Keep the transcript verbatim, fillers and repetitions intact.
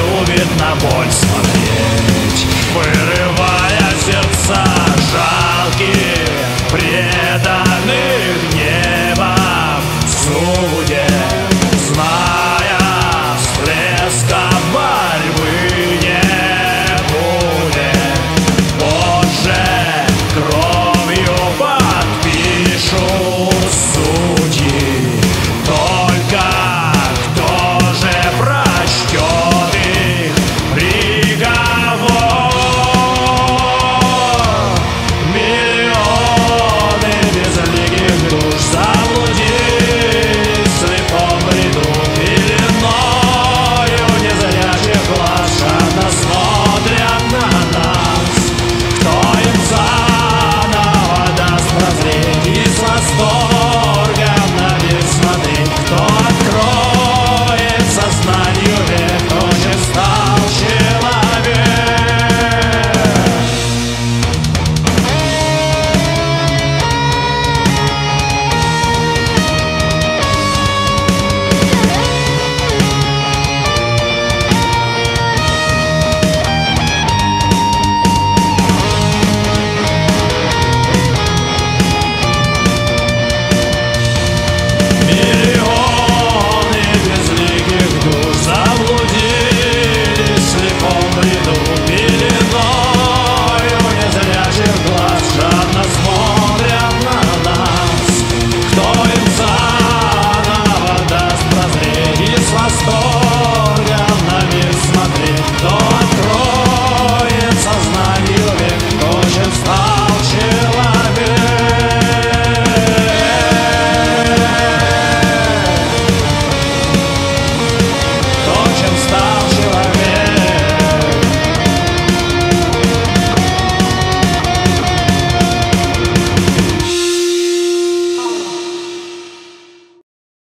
любит на боль смотреть, вырывая сердца жалких, преданных небом судеб, зная, всплеска борьбы не будет. Позже кровью подпишут судьи, только кто же прочтет их приговор? Миллионы безликих душ заблудились в слепом бреду пеленою незрячих глаз, жадно смотрят на нас. Кто им заново даст прозреть и с восторгом на мир смотреть? Кто откроет сознанию век, кто же стал человек? Миллионы безликих душ заблудились в слепом бреду пеленою незрячих глаз, жадно смотрят на нас. Кто им заново даст прозреть и с восторгом